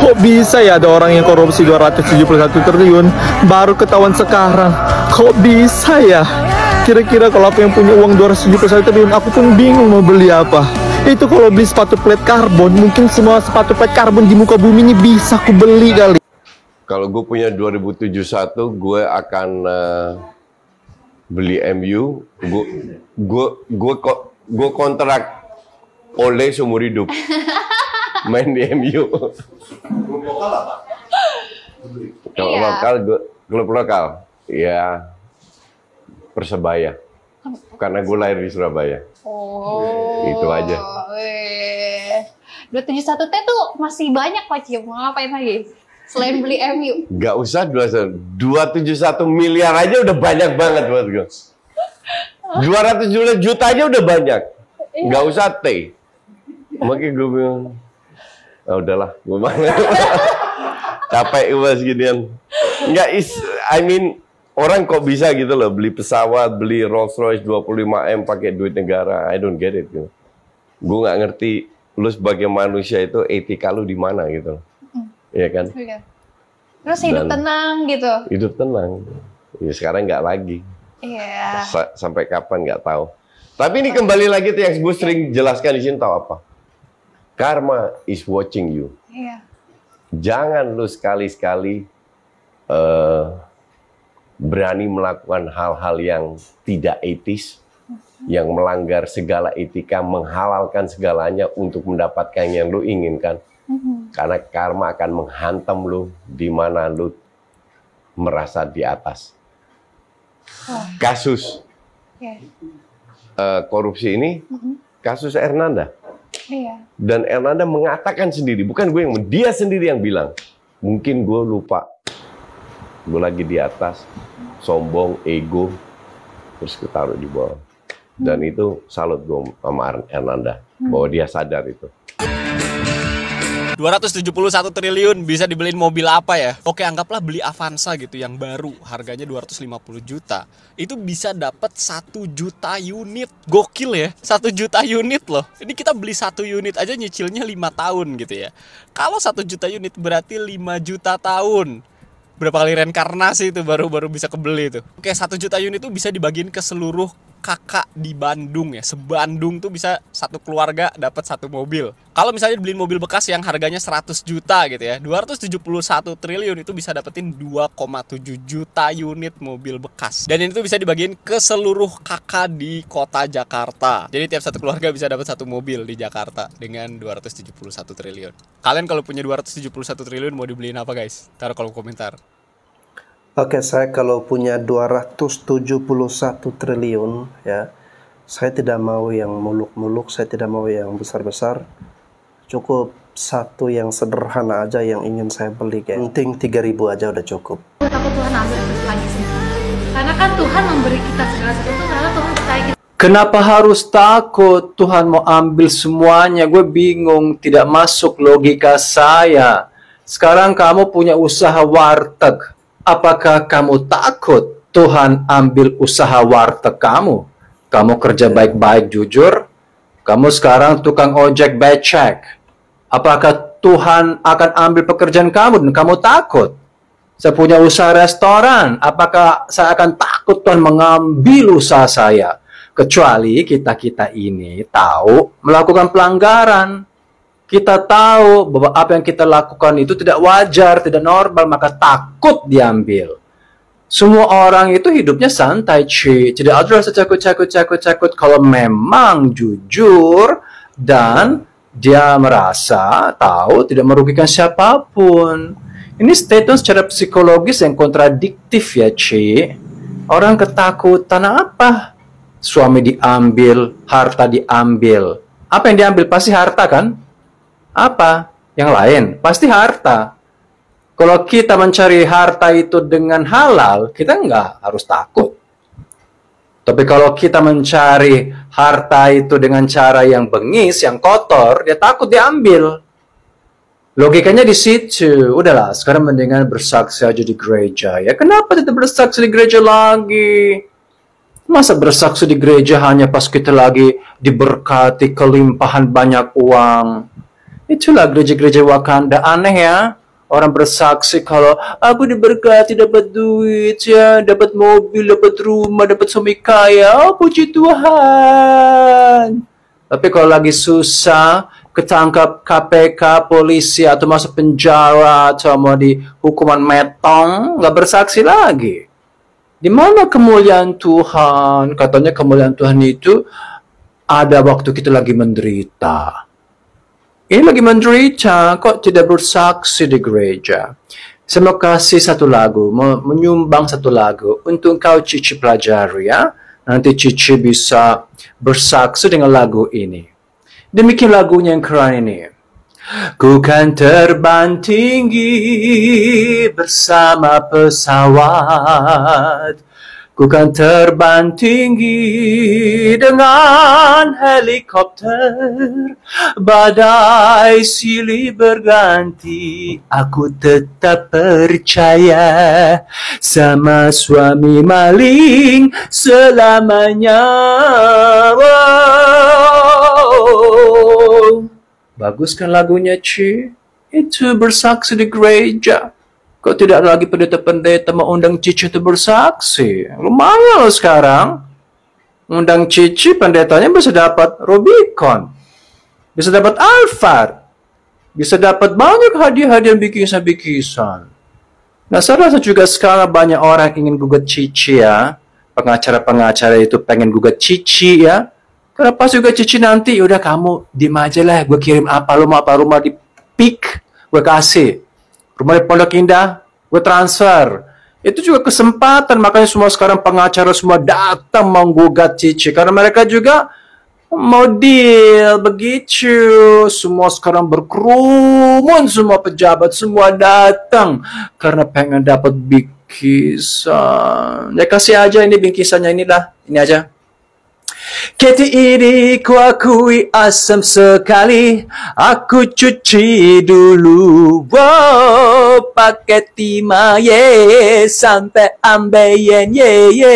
Kok bisa ya ada orang yang korupsi 271 triliun baru ketahuan sekarang? Kok bisa ya? Kira-kira kalau aku yang punya uang 271 triliun, aku pun bingung mau beli apa. Itu kalau beli sepatu plate karbon, mungkin semua sepatu plate karbon di muka bumi ini bisa aku beli kali. Kalau gue punya 2071, gue akan beli MU. Gue kontrak oleh seumur hidup. Main di MU. Klub lokal apa? Kalau lokal, klub lokal, ya Persebaya. Karena gue lahir di Surabaya. Oh. Itu aja. 271T tuh masih banyak Pak Cio. Mau ngapain lagi? Selain beli MU. Gak usah 271 miliar aja udah banyak banget buat gue. 200 juta aja udah banyak. Gak usah T. Makanya gue bilang, oh, udahlah, gue malah capek gue seginian. Enggak, I mean, orang kok bisa gitu loh, beli pesawat, beli Rolls Royce 25M pakai duit negara. I don't get it. Gitu. Gue nggak ngerti, lu sebagai manusia itu etika lu di mana gitu loh. Iya kan? Terus hidup tenang gitu. Hidup tenang. Ya sekarang nggak lagi. Iya. Sampai kapan nggak tahu. Tapi ini kembali lagi tuh yang gue sering jelaskan di sini, tahu apa? Karma is watching you. Iya. Jangan lu sekali-sekali berani melakukan hal-hal yang tidak etis, yang melanggar segala etika, menghalalkan segalanya untuk mendapatkan yang lu inginkan. Karena karma akan menghantam lu di mana lu merasa di atas. Kasus korupsi ini, kasus Ernanda. Iya. Dan Ernanda mengatakan sendiri, bukan gue yang, dia sendiri yang bilang, mungkin gue lupa, gue lagi di atas, sombong, ego, terus ketaruh di bawah. Dan itu salut gue sama Ernanda, bahwa dia sadar itu. 271 triliun bisa dibeliin mobil apa ya? Oke, anggaplah beli Avanza gitu yang baru, harganya 250 juta. Itu bisa dapat 1 juta unit. Gokil ya, 1 juta unit loh. Ini kita beli 1 unit aja nyicilnya 5 tahun gitu ya. Kalau 1 juta unit berarti 5 juta tahun. Berapa kali reinkarnasi itu baru bisa kebeli itu. Oke, 1 juta unit itu bisa dibagiin ke seluruh kakak di Bandung ya. Sebandung tuh bisa satu keluarga dapat 1 mobil. Kalau misalnya beliin mobil bekas yang harganya 100 juta gitu ya, 271 triliun itu bisa dapetin 2,7 juta unit mobil bekas. Dan ini tuh bisa dibagiin ke seluruh kakak di kota Jakarta. Jadi tiap satu keluarga bisa dapat 1 mobil di Jakarta dengan 271 triliun. Kalian kalau punya 271 triliun mau dibeliin apa guys? Taruh kolom komentar. Oke, saya kalau punya 271 triliun ya, saya tidak mau yang muluk-muluk, saya tidak mau yang besar-besar. Cukup satu yang sederhana aja yang ingin saya beli, kayak penting 3.000 aja udah cukup. Takut Tuhan ambil lagi semua. Karena kan Tuhan memberi kita segala sesuatu karena Tuhan percaya kita. Kenapa harus takut Tuhan mau ambil semuanya? Gue bingung, tidak masuk logika saya. Sekarang kamu punya usaha warteg. Apakah kamu takut Tuhan ambil usaha warteg kamu? Kamu kerja baik-baik jujur? Kamu sekarang tukang ojek becek. Apakah Tuhan akan ambil pekerjaan kamu dan kamu takut? Saya punya usaha restoran. Apakah saya akan takut Tuhan mengambil usaha saya? Kecuali kita-kita ini tahu melakukan pelanggaran. Kita tahu bahwa apa yang kita lakukan itu tidak wajar, tidak normal, maka takut diambil. Semua orang itu hidupnya santai, tidak ada rasa takut kalau memang jujur dan dia merasa tahu tidak merugikan siapapun. Ini statement secara psikologis yang kontradiktif ya, Orang ketakutan apa? Suami diambil, harta diambil. Apa yang diambil? Pasti harta kan? Apa? Yang lain? Pasti harta. Kalau kita mencari harta itu dengan halal, kita nggak harus takut. Tapi kalau kita mencari harta itu dengan cara yang bengis, yang kotor, dia takut diambil. Logikanya di situ. Udahlah, sekarang mendingan bersaksi aja di gereja. Ya, kenapa tidak bersaksi di gereja lagi? Masa bersaksi di gereja hanya pas kita lagi diberkati kelimpahan banyak uang? Itulah gereja-gereja Wakanda. Aneh ya. Orang bersaksi kalau aku diberkati, dapat duit, ya, dapat mobil, dapat rumah, dapat suami kaya. Oh, puji Tuhan. Tapi kalau lagi susah, ketangkap KPK, polisi, atau masuk penjara, atau mau di hukuman metong, nggak bersaksi lagi. Di mana kemuliaan Tuhan? Katanya kemuliaan Tuhan itu ada waktu kita lagi menderita. Ini lagi menderita, kok tidak bersaksi di gereja? Saya mau kasih satu lagu, mau menyumbang satu lagu untuk kau Cici pelajari ya. Nanti Cici bisa bersaksi dengan lagu ini. Demikian lagunya yang keren ini. Ku kan terbang tinggi bersama pesawat. Ku kan terbang tinggi dengan helikopter. Badai silih berganti, aku tetap percaya sama suami maling selamanya. Wow. Bagus kan lagunya, Ci? Itu bersaksi di gereja. Kok tidak lagi pendeta-pendeta mau undang Cici itu bersaksi? Lumayan loh sekarang. Undang Cici, pendetanya bisa dapat Rubicon. Bisa dapat Alphard. Bisa dapat banyak hadiah-hadiah bikisan-bikisan. Nah, saya rasa juga sekarang banyak orang ingin gugat Cici ya. Pengacara-pengacara itu pengen gugat Cici ya. Karena pas juga Cici nanti, udah kamu diem aja lah. Gue kirim apa, lu mau apa, rumah di PIK, gue kasih. Rumah di Pondok Indah, gue transfer. Itu juga kesempatan, makanya semua sekarang pengacara semua datang menggugat Cici. Karena mereka juga mau deal, begitu. Semua sekarang berkerumun, semua pejabat, semua datang. Karena pengen dapat bingkisan. Ya kasih aja ini bingkisannya, inilah, ini aja. Keti ini ku akui asam sekali, aku cuci dulu, wow, pakai timah, ye, sampai ambeien, ye.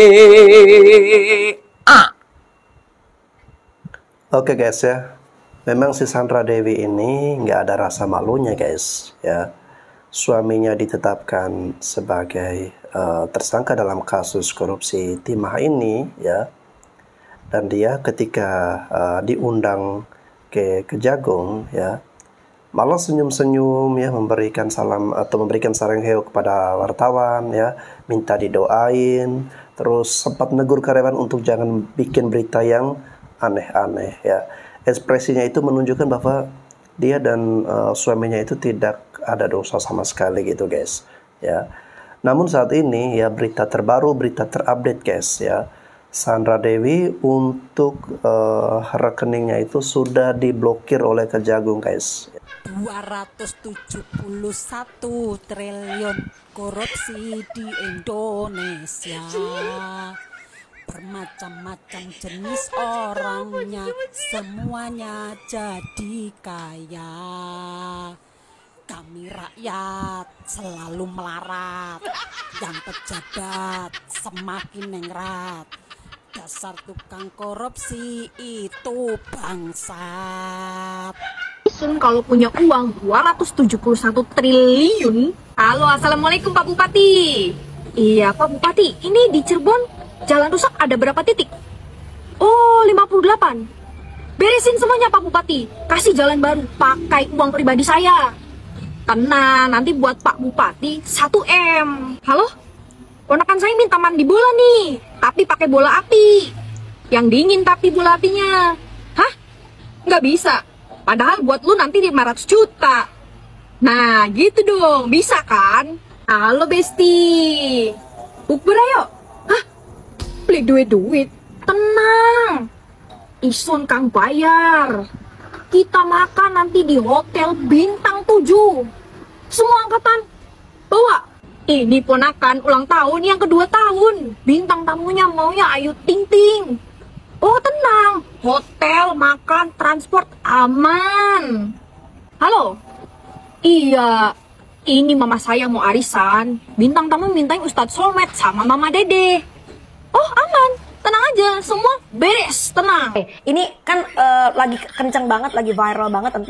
Oke guys ya, memang si Sandra Dewi ini nggak ada rasa malunya guys ya. Suaminya ditetapkan sebagai tersangka dalam kasus korupsi timah ini ya. Dan dia ketika diundang ke Kejagung ya, malah senyum-senyum ya, memberikan salam atau memberikan sareng heo kepada wartawan ya, minta didoain, terus sempat negur karyawan untuk jangan bikin berita yang aneh-aneh ya. Ekspresinya itu menunjukkan bahwa dia dan suaminya itu tidak ada dosa sama sekali gitu guys ya. Namun saat ini ya, berita terbaru, berita terupdate guys ya, Sandra Dewi untuk rekeningnya itu sudah diblokir oleh Kejagung guys. 271 triliun korupsi di Indonesia. Bermacam-macam jenis orangnya, semuanya jadi kaya. Kami rakyat selalu melarat, yang pejabat semakin nengrat. Dasar tukang korupsi itu bangsat. Sun kalau punya uang 271 triliun. Halo, assalamualaikum Pak Bupati. Iya Pak Bupati, ini di Cirebon jalan rusak ada berapa titik? Oh, 58. Beresin semuanya Pak Bupati. Kasih jalan baru pakai uang pribadi saya. Tenang, nanti buat Pak Bupati 1M. Halo? Ponakan saya minta mandi bola nih, tapi pakai bola api. Yang dingin tapi bola apinya. Hah? Nggak bisa. Padahal buat lu nanti 500 juta. Nah, gitu dong. Bisa kan? Halo, Besti. Bukber ayo. Hah? Beli duit-duit? Tenang. Isun Kang bayar. Kita makan nanti di hotel bintang 7. Semua angkatan bawa. Ini ponakan ulang tahun yang kedua tahun. Bintang tamunya maunya Ayu Ting Ting. Oh tenang, hotel, makan, transport aman. Halo? Iya, ini mama saya mau arisan. Bintang tamu mintain Ustadz Solmed sama Mama Dede. Oh aman, tenang aja, semua beres, tenang. Ini kan lagi kenceng banget, lagi viral banget tentang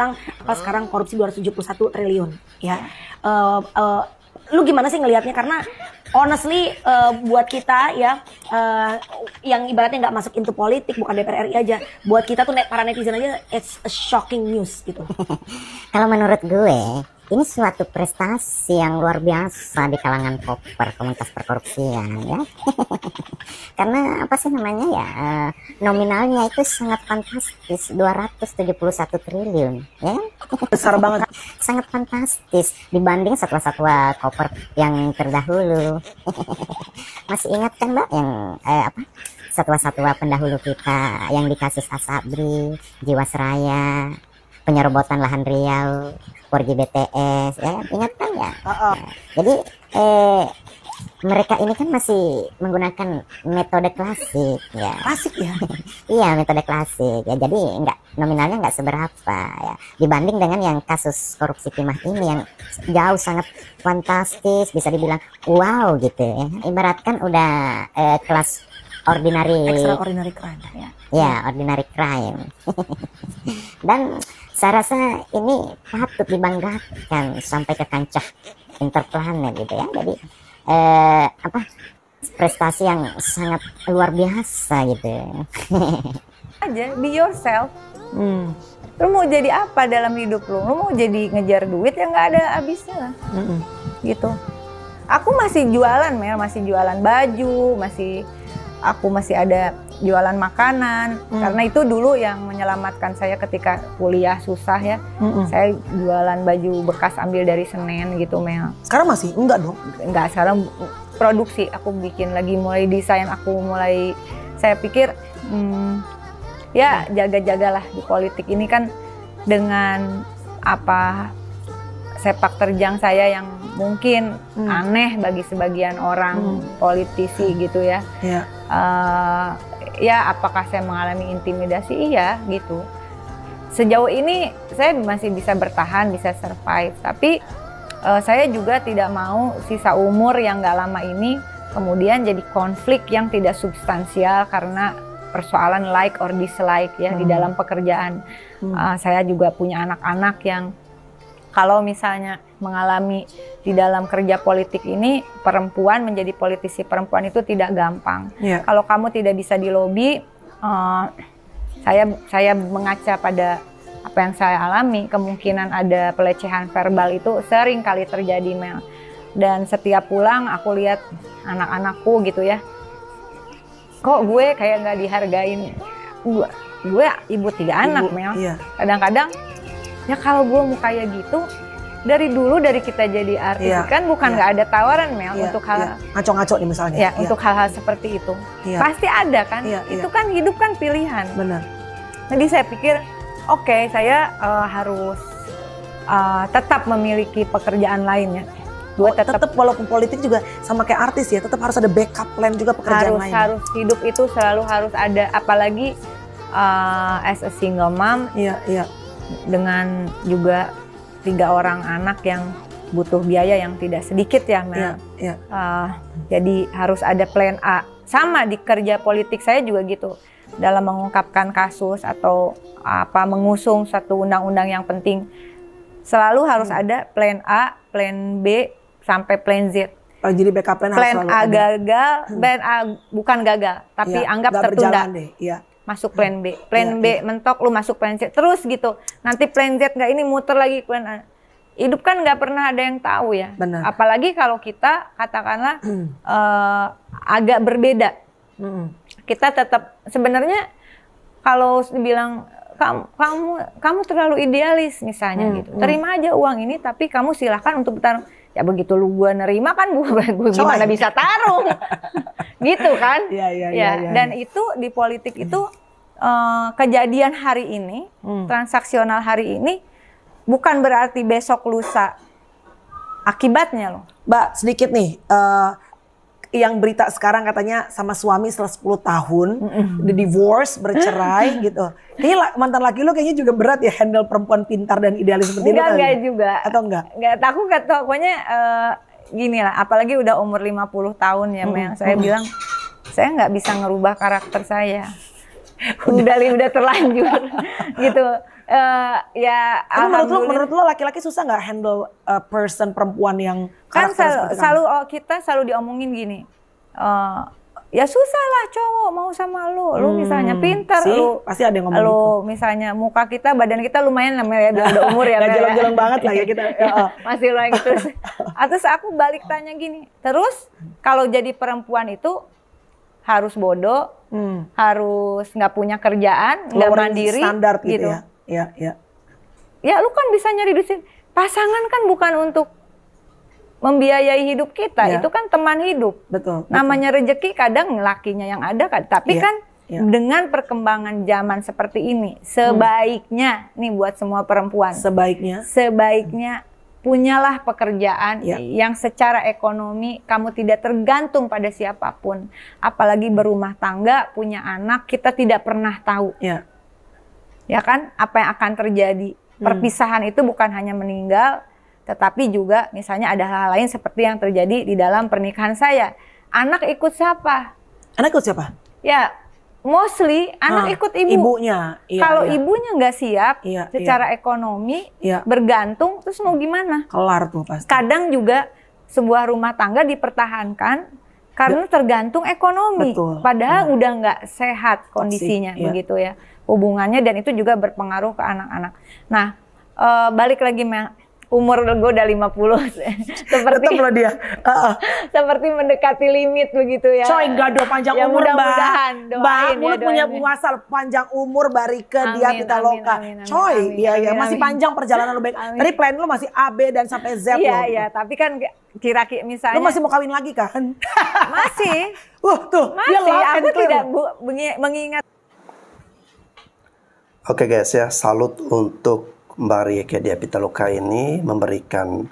kenapa sekarang korupsi 271 triliun ya. Lu gimana sih ngelihatnya? Karena honestly buat kita ya yang ibaratnya nggak masuk into politik, bukan DPR RI aja, buat kita tuh para netizen aja it's a shocking news gitu. Kalau menurut gue ini suatu prestasi yang luar biasa di kalangan komunitas perkorupsian ya. Karena apa sih namanya ya, nominalnya itu sangat fantastis, 271 triliun ya. Besar banget. Sangat fantastis dibanding satwa-satwa koper yang terdahulu. Masih ingat kan Mbak yang satwa-satwa pendahulu kita yang di kasus Asabri, Jiwasraya, penyerobotan lahan Riau, 4G BTS, ya ingat kan ya? Jadi mereka ini kan masih menggunakan metode klasik ya. Klasik ya? Iya, metode klasik ya. Jadi nominalnya nggak seberapa ya. Dibanding dengan yang kasus korupsi timah ini yang jauh sangat fantastis, bisa dibilang wow gitu ya. Ibaratkan udah kelas extraordinary crime ya. Ya, ordinary crime. Dan saya rasa ini patut dibanggakan sampai ke kancah interplanet gitu ya. Jadi prestasi yang sangat luar biasa gitu. Aja be yourself. Lu mau jadi apa dalam hidup lu? Lu mau jadi ngejar duit yang nggak ada habisnya lah. Gitu. Aku masih jualan, Mel, masih jualan baju, aku masih ada jualan makanan, karena itu dulu yang menyelamatkan saya ketika kuliah susah ya. Saya jualan baju bekas ambil dari Senen gitu, Mel. Sekarang masih? Enggak dong? Enggak, sekarang produksi. Aku bikin lagi, mulai desain, saya pikir ya jaga-jagalah di politik ini kan dengan sepak terjang saya yang mungkin aneh bagi sebagian orang politisi gitu ya. Ya apakah saya mengalami intimidasi? Iya gitu. Sejauh ini saya masih bisa bertahan, bisa survive. Tapi saya juga tidak mau sisa umur yang gak lama ini kemudian jadi konflik yang tidak substansial karena persoalan like or dislike ya di dalam pekerjaan. Saya juga punya anak-anak yang kalau misalnya mengalami di dalam kerja politik ini, perempuan menjadi politisi perempuan itu tidak gampang. Kalau kamu tidak bisa dilobi, saya mengaca pada apa yang saya alami, kemungkinan ada pelecehan verbal itu sering kali terjadi, Mel. Dan setiap pulang aku lihat anak-anakku gitu ya, kok gue kayak nggak dihargain. Gue ibu 3 anak, Mel. Kadang-kadang ya kalau gue mau kayak gitu, dari dulu dari kita jadi artis kan bukan nggak ada tawaran, Mel, untuk hal ngaco-ngaco nih misalnya. Untuk hal-hal seperti itu. Pasti ada kan. Itu kan hidup kan pilihan. Benar. Jadi saya pikir oke, saya harus tetap memiliki pekerjaan lainnya. Gue tetap walaupun politik juga sama kayak artis ya, tetap harus ada backup plan juga pekerjaan lain. Harus hidup itu selalu harus ada, apalagi as a single mom. Dengan juga 3 orang anak yang butuh biaya yang tidak sedikit ya, Mel. Jadi harus ada plan A. Sama di kerja politik saya juga gitu. Dalam mengungkapkan kasus atau mengusung satu undang-undang yang penting, selalu harus ada plan A, plan B, sampai plan Z. Jadi backup plan Plan A gagal, plan A bukan gagal, tapi anggap tertunda. Masuk plan B, plan B mentok, lu masuk plan Z, terus gitu. Nanti plan Z nggak, ini muter lagi plan A. Hidup kan nggak pernah ada yang tahu ya. Benar. Apalagi kalau kita katakanlah agak berbeda. Kita tetap sebenarnya kalau dibilang kamu terlalu idealis misalnya gitu. Terima aja uang ini, tapi kamu silahkan untuk bertarung. Ya begitu lu gua nerima kan gue gimana bisa tarung. Gitu kan. Dan itu di politik itu kejadian hari ini, transaksional hari ini bukan berarti besok lusa akibatnya loh. Mbak, sedikit nih yang berita sekarang katanya sama suami setelah 10 tahun di divorce, bercerai gitu. Kayaknya mantan laki lo kayaknya juga berat ya handle perempuan pintar dan idealis seperti itu. Enggak juga. Atau enggak? Enggak, aku pokoknya gini lah, apalagi udah umur 50 tahun ya, Mel. Saya bilang saya nggak bisa ngerubah karakter saya. Udah terlanjur gitu. Ya Tapi menurut lo laki-laki susah nggak handle person perempuan yang kan karakter seperti selalu kita selalu diomongin gini, ya susah lah cowok mau sama lu misalnya pintar, lu pasti ada yang ngomong lu gitu. misalnya muka kita, badan kita lumayan namanya udah umur ya, Nggak jelek-jelek banget lah ya kita. Masih lumayan terus. Terus aku balik tanya gini, terus kalau jadi perempuan itu harus bodoh, harus nggak punya kerjaan, nggak mandiri, standar gitu ya. Ya lu kan bisa nyari duit. Pasangan kan bukan untuk membiayai hidup kita, itu kan teman hidup. Betul. Namanya rezeki kadang lakinya yang ada kan, tapi kan dengan perkembangan zaman seperti ini, sebaiknya nih buat semua perempuan, sebaiknya punyalah pekerjaan yang secara ekonomi kamu tidak tergantung pada siapapun. Apalagi berumah tangga, punya anak, kita tidak pernah tahu. Ya kan, apa yang akan terjadi. Perpisahan itu bukan hanya meninggal, tetapi juga misalnya ada hal lain seperti yang terjadi di dalam pernikahan saya. Anak ikut siapa? Anak ikut siapa? Ya, mostly anak ikut ibunya. Kalau ibunya nggak siap secara ekonomi, bergantung, terus mau gimana? Kelar tuh pasti. Kadang juga sebuah rumah tangga dipertahankan karena tergantung ekonomi. Padahal udah nggak sehat kondisinya, begitu ya hubungannya, dan itu juga berpengaruh ke anak-anak. Nah, balik lagi umur gue udah 50 seperti dia seperti mendekati limit begitu ya. Coy, gado panjang ya, umur Mbak. Mulut punya puasa panjang umur barike dia Pitaloka. Coy, iya masih panjang perjalanan lo baik. Tadi plan lo masih A, B dan sampai Z lo. Iya, tapi kan kira-kira misalnya lo masih mau kawin lagi kan? Masih. Tuh, masih. Aku tidak mengingat. Oke guys ya, salut untuk Mbak Rieke Diah Pitaloka ini memberikan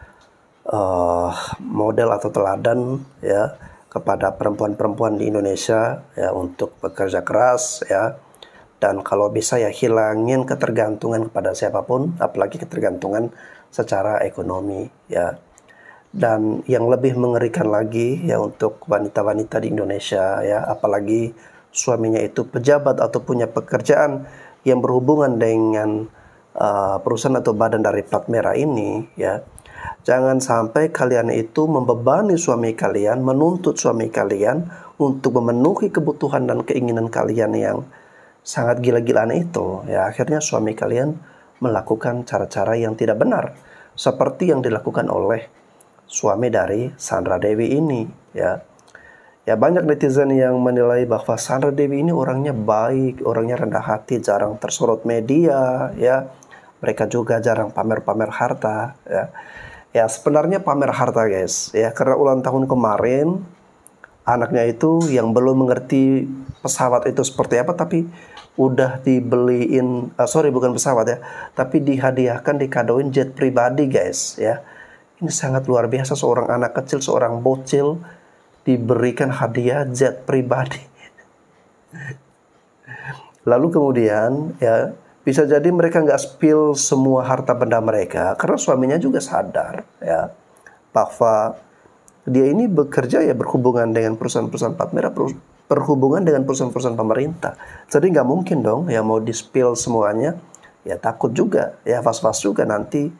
model atau teladan ya kepada perempuan-perempuan di Indonesia ya untuk bekerja keras ya, dan kalau bisa ya hilangin ketergantungan kepada siapapun, apalagi ketergantungan secara ekonomi ya. Dan yang lebih mengerikan lagi ya untuk wanita-wanita di Indonesia ya, apalagi suaminya itu pejabat atau punya pekerjaan yang berhubungan dengan perusahaan atau badan dari plat merah ini ya, jangan sampai kalian itu membebani suami kalian, menuntut suami kalian untuk memenuhi kebutuhan dan keinginan kalian yang sangat gila-gilaan itu ya. Akhirnya suami kalian melakukan cara-cara yang tidak benar seperti yang dilakukan oleh suami dari Sandra Dewi ini ya. Ya, banyak netizen yang menilai bahwa Sandra Dewi ini orangnya baik, orangnya rendah hati, jarang tersorot media ya. Mereka juga jarang pamer-pamer harta ya. Ya, sebenarnya pamer harta guys ya, karena ulang tahun kemarin anaknya itu yang belum mengerti pesawat itu seperti apa, tapi udah dibeliin, bukan pesawat ya, tapi dihadiahkan, dikadoin jet pribadi guys ya. Ini sangat luar biasa, seorang anak kecil, seorang bocil diberikan hadiah jet pribadi. Lalu kemudian ya, bisa jadi mereka nggak spill semua harta benda mereka karena suaminya juga sadar ya bahwa dia ini bekerja ya berhubungan dengan perusahaan-perusahaan plat merah, berhubungan dengan perusahaan-perusahaan pemerintah. Jadi nggak mungkin dong ya mau di spill semuanya. Ya takut juga ya, was-was juga nanti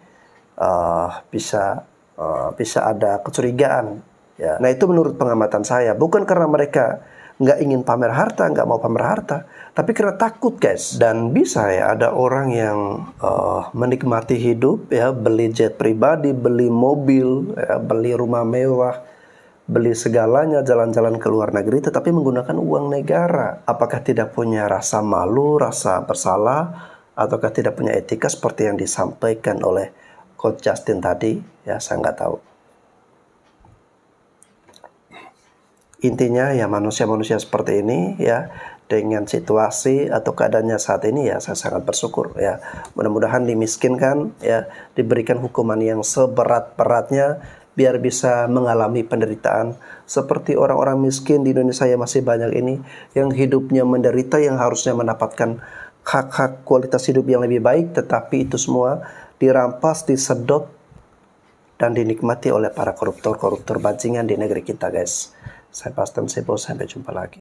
bisa ada kecurigaan. Ya. Nah itu menurut pengamatan saya, bukan karena mereka nggak ingin pamer harta, nggak mau pamer harta, tapi karena takut guys. Dan bisa ya ada orang yang menikmati hidup ya, beli jet pribadi, beli mobil, ya, beli rumah mewah, beli segalanya, jalan-jalan ke luar negeri, tetapi menggunakan uang negara. Apakah tidak punya rasa malu, rasa bersalah, ataukah tidak punya etika seperti yang disampaikan oleh Coach Justin tadi? Ya saya nggak tahu. Intinya ya manusia-manusia seperti ini ya, dengan situasi atau keadaannya saat ini ya saya sangat bersyukur ya. Mudah-mudahan dimiskinkan ya, diberikan hukuman yang seberat-beratnya biar bisa mengalami penderitaan seperti orang-orang miskin di Indonesia yang masih banyak ini, yang hidupnya menderita, yang harusnya mendapatkan hak-hak kualitas hidup yang lebih baik, tetapi itu semua dirampas, disedot dan dinikmati oleh para koruptor-koruptor bajingan di negeri kita guys. Saya Pastor Sebo, sampai jumpa lagi.